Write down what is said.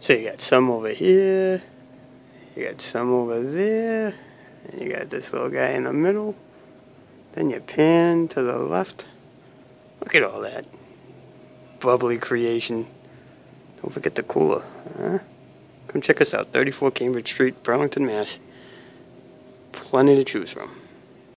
So you got some over here, you got some over there, and you got this little guy in the middle. Then you pan to the left. Look at all that bubbly creation. Don't forget the cooler. Huh? Come check us out, 34 Cambridge Street, Burlington, Mass. Plenty to choose from.